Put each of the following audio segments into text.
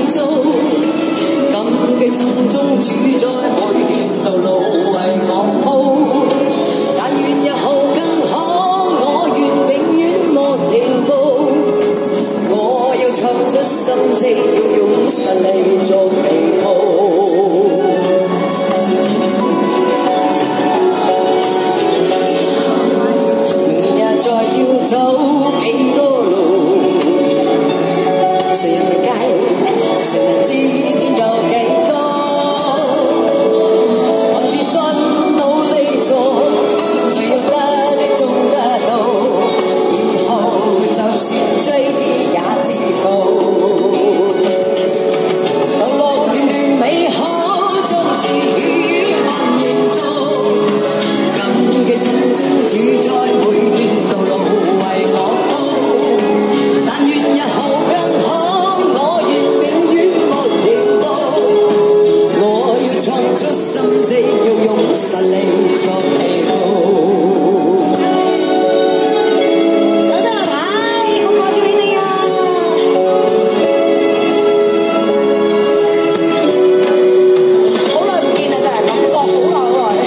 營造，感激心中主宰每段道路為我鋪。但願日後更好，我願永遠莫停步。我要唱出心聲，要用實力作旗號。明日再要走幾多路，誰人明解？誰人知天有幾高？憑自信努力做，誰要得的終得到。以後就算追憶也自豪。道路段段美好，總是血汗營造。感激心中主宰每段道路為我鋪。但願日後更好，我願永遠莫停步。我要唱出心跡，要用實力作旗號。有聲我睇，咁掛住你哋啊！好耐唔見啊，真係感覺好耐好耐。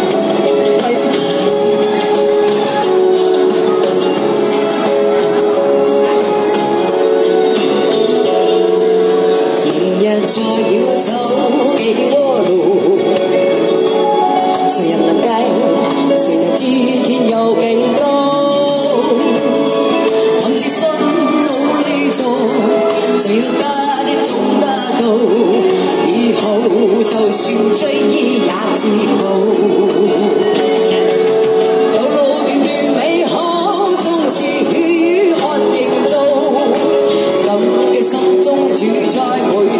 明日再要走幾多路，誰人能計？誰人知天有幾高？憑自信努力做，誰要得的總得到。以後就算追憶也自豪。道路段段美好，總是血汗營造。感激心中主宰每